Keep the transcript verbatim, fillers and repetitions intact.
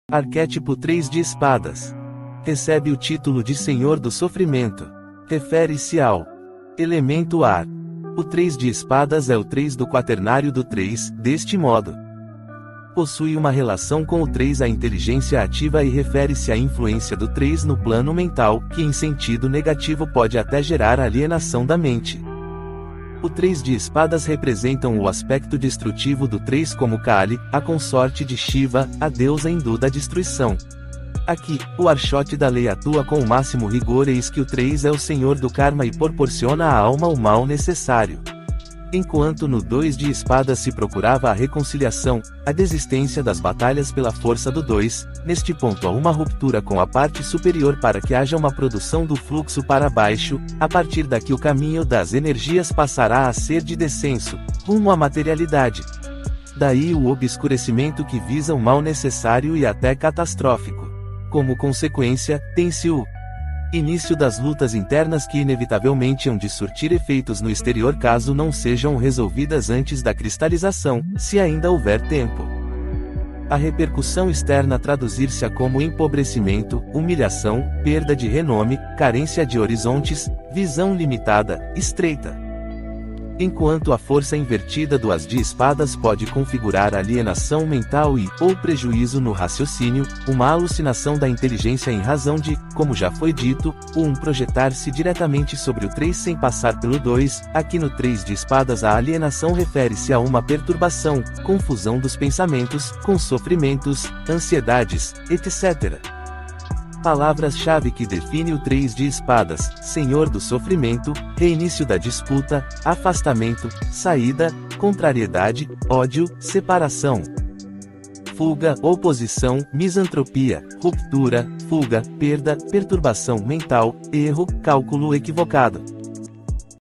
Arquétipo três de espadas. Recebe o título de Senhor do Sofrimento. Refere-se ao elemento ar. O três de espadas é o três do quaternário do três, deste modo. Possui uma relação com o três a inteligência ativa e refere-se à influência do três no plano mental, que em sentido negativo pode até gerar alienação da mente. O três de espadas representam o aspecto destrutivo do três como Kali, a consorte de Shiva, a deusa hindu da destruição. Aqui, o Arshot da lei atua com o máximo rigor, eis que o três é o senhor do karma e proporciona à alma o mal necessário. Enquanto no dois de espadas se procurava a reconciliação, a desistência das batalhas pela força do dois, neste ponto há uma ruptura com a parte superior para que haja uma produção do fluxo para baixo, a partir daqui o caminho das energias passará a ser de descenso, rumo à materialidade. Daí o obscurecimento que visa o mal necessário e até catastrófico. Como consequência, tem-se o início das lutas internas que inevitavelmente hão de surtir efeitos no exterior caso não sejam resolvidas antes da cristalização, se ainda houver tempo. A repercussão externa traduzir-se-á como empobrecimento, humilhação, perda de renome, carência de horizontes, visão limitada, estreita. Enquanto a força invertida do as de espadas pode configurar alienação mental e, ou prejuízo no raciocínio, uma alucinação da inteligência em razão de, como já foi dito, o um projetar-se diretamente sobre o três sem passar pelo dois, aqui no três de espadas a alienação refere-se a uma perturbação, confusão dos pensamentos, com sofrimentos, ansiedades, etcétera. Palavras-chave que define o três de espadas: Senhor do sofrimento, reinício da disputa, afastamento, saída, contrariedade, ódio, separação, fuga, oposição, misantropia, ruptura, fuga, perda, perturbação mental, erro, cálculo equivocado.